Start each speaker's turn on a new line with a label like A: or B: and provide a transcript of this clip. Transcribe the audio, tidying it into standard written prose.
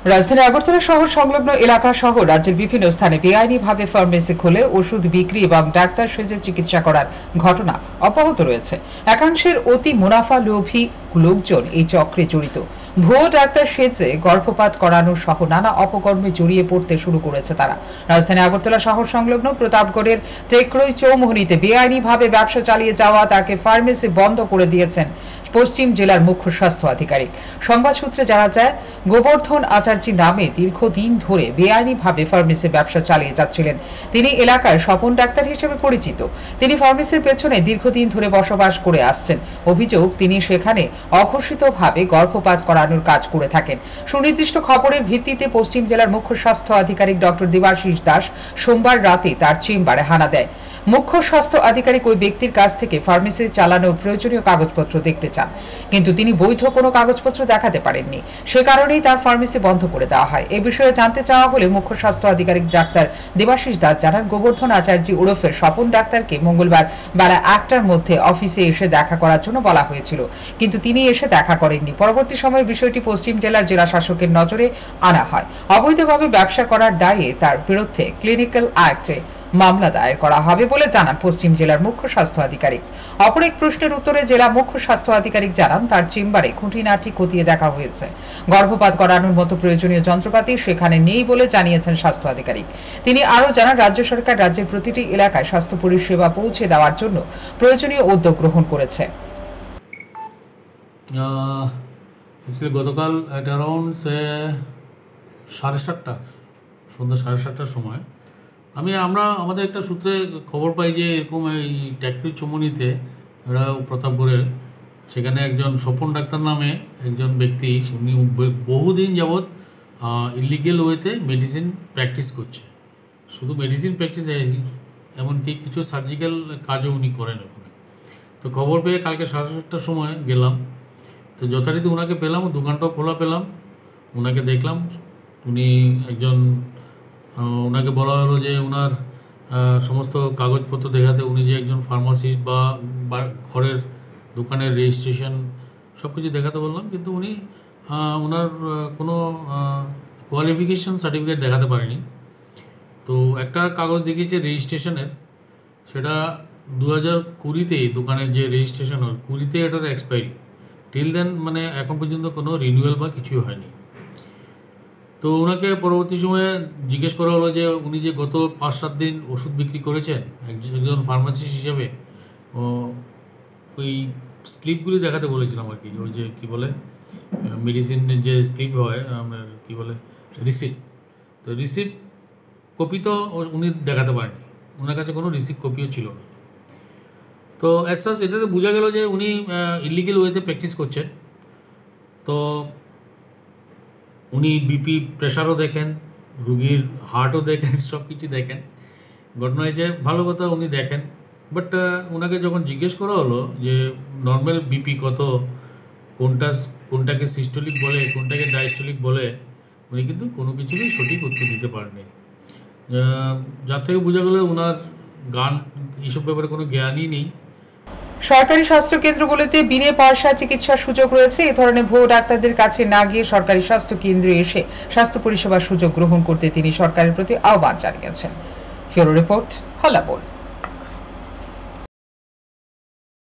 A: রাজধানী আগরতলা শহর সংলগ্ন এলাকা সহ রাজ্যের বিভিন্ন স্থানে বেআইনিভাবে ফার্মেসি খুলে ওষুধ বিক্রি এবং ডাক্তার সেজে চিকিৎসা করার ঘটনা অব্যাহত রয়েছে। একাংশের অতি মুনাফা লোভী লোকজন এই চক্রে জড়িত। ভুয়ো ডাক্তার সেজে গর্ভপাত করানো সহ নানা অপকর্মে জড়িয়ে পড়তে শুরু করেছে তারা। রাজধানী আগরতলা শহর সংলগ্ন প্রতাপগড়ের টেকরই চৌমুহনীতে বেআইনিভাবে ব্যবসা চালিয়ে যাওয়া তাকে ফার্মেসি বন্ধ করে দিয়েছেন পশ্চিম জেলার মুখ্য স্বাস্থ্য আধিকারিক। সংবাদ সূত্রে জানা যায়, গোবর্ধন আচার্য নামে দীর্ঘদিন ধরে বেআইনিভাবে ফার্মেসি ব্যবসা চালিয়ে যাচ্ছিলেন। তিনি এলাকার স্বপন ডাক্তার হিসেবে পরিচিত। তিনি ফার্মেসির পেছনে দীর্ঘদিন ধরে বসবাস করে আসছেন। অভিযোগ, তিনি সেখানে অঘোষিতভাবে গর্ভপাত করানোর কাজ করে থাকেন। সুনির্দিষ্ট খবরের ভিত্তিতে পশ্চিম জেলার মুখ্য স্বাস্থ্য আধিকারিক ডক্টর দেবাশিস দাস সোমবার রাতে তার চেম্বারে হানা দেয়। মুখ্য স্বাস্থ্য আধিকারিক ওই ব্যক্তির কাছ থেকে ফার্মেসি চালানোর প্রয়োজনীয় কাগজপত্র দেখতে চান, কিন্তু তিনি বৈধ কোনো কাগজপত্র দেখাতে পারেননি। সে কারণেই তার ফার্মেসি বন্ধ করে দেওয়া হয়। এ বিষয়ে জানতে চাওয়া হলে মুখ্য স্বাস্থ্য আধিকারিক ডাক্তার দেবাশিস দাস জানান, গোবর্ধন আচার্য ওরফে স্বপন ডাক্তারকে মঙ্গলবার বেলা 1টার মধ্যে অফিসে এসে দেখা করার জন্য বলা হয়েছিল, কিন্তু তিনি এসে দেখা করেননি। পরবর্তী সময়ে বিষয়টি পশ্চিম জেলার জেলা শাসকের নজরে আনা হয়। অবৈধভাবে ব্যবসা করার দায়ে তার বিরুদ্ধে ক্লিনিক্যাল অ্যাক্টে মামলা দায়ের করা হবে বলে জানান পশ্চিম জেলার মুখ্য স্বাস্থ্য আধিকারিক। অপর এক প্রশ্নের উত্তরে জেলা মুখ্য স্বাস্থ্য আধিকারিক জানান, তার চেম্বারে খুঁটিনাটি খতিয়ে দেখা হয়েছে। গর্ভপাত করানোর মতো প্রয়োজনীয় যন্ত্রপাতি সেখানে নেই বলে জানিয়েছেন স্বাস্থ্য আধিকারিক। তিনি আরও জানান, রাজ্য সরকার রাজ্যের প্রতিটি এলাকায় স্বাস্থ্য পরিষেবা পৌঁছে দেওয়ার জন্য প্রয়োজনীয় উদ্যোগ গ্রহণ করেছে।
B: গতকাল অ্যারাউন্ড 7:30 সন্ধ্যা 7:30টার সময় আমরা আমাদের একটা সূত্রে খবর পাই যে এরকম এই টেকরই চৌমুহনীতে ওরা প্রতাপগড়ের সেখানে একজন স্বপন ডাক্তার নামে একজন ব্যক্তি, উনি বহুদিন যাবৎ ইলিগেল ওয়েতে মেডিসিন প্র্যাকটিস করছে। শুধু মেডিসিন প্র্যাকটিস, এমনকি কিছু সার্জিক্যাল কাজও উনি করেন ওখানে। তো খবর পেয়ে কালকে 7:30টার সময় গেলাম। তো যথারীতি ওনাকে পেলাম, দোকানটাও খোলা পেলাম, ওনাকে দেখলাম। উনি একজন, ওনাকে বলা হলো যে ওনার সমস্ত কাগজপত্র দেখাতে, উনি যে একজন ফার্মাসিস্ট বা ঘরের দোকানের রেজিস্ট্রেশন সব কিছু দেখাতে বললাম, কিন্তু উনি ওনার কোনো কোয়ালিফিকেশান সার্টিফিকেট দেখাতে পারেনি। তো একটা কাগজ দেখিয়েছে রেজিস্ট্রেশনের, সেটা 2020-তে দোকানের যে রেজিস্ট্রেশন হয় 20-তে এটার এক্সপায়ারি, টিল দেন মানে এখন পর্যন্ত কোনো রিনিউয়াল বা কিছুই হয়নি। তো ওনাকে পরবর্তী সময়ে জিজ্ঞেস করা হলো যে উনি যে গত 5-7 দিন ওষুধ বিক্রি করেছেন একজন ফার্মাসিস্ট হিসেবে, ওই স্লিপগুলি দেখাতে বলেছিলাম আর কি, ওই যে কী বলে মেডিসিনের যে স্লিপ হয় আপনার কী বলে রিসিপ্ট। তো রিসিপ্ট কপি তো উনি দেখাতে পারেননি, ওনার কাছে কোনো রিসিপ্ট কপিও ছিল না। তো অ্যাজ সাচ এটাতে বোঝা গেল যে উনি ইলিগেল ওয়েতে প্র্যাকটিস করছেন। তো উনি বিপি প্রেশারও দেখেন, রুগীর হার্টও দেখেন, সব কিছু দেখেন। ঘটনা হয়েছে, ভালো কথা উনি দেখেন, বাট ওনাকে যখন জিজ্ঞেস করা হলো যে নর্মাল বিপি কত, কোনটাকে সিস্টোলিক বলে, কোনটাকে ডায়াস্টোলিক বলে, উনি কিন্তু কোনো কিছুরই সঠিক উত্তর দিতে পারেননি। যার থেকে বোঝা গেল ওনার এইসব ব্যাপারে কোনো জ্ঞানই নেই।
A: সরকারি স্বাস্থ্য কেন্দ্রগুলোতে বিনে পয়সায় চিকিৎসার সুযোগ রয়েছে। এই ধরনের ভুয়ো ডাক্তারদের কাছে না গিয়ে সরকারি স্বাস্থ্য কেন্দ্রে এসে স্বাস্থ্য পরিষেবার সুযোগ গ্রহণ করতে তিনি সরকারের প্রতি আহ্বান জানিয়েছেন। ফেরো রিপোর্ট, হলাবোল।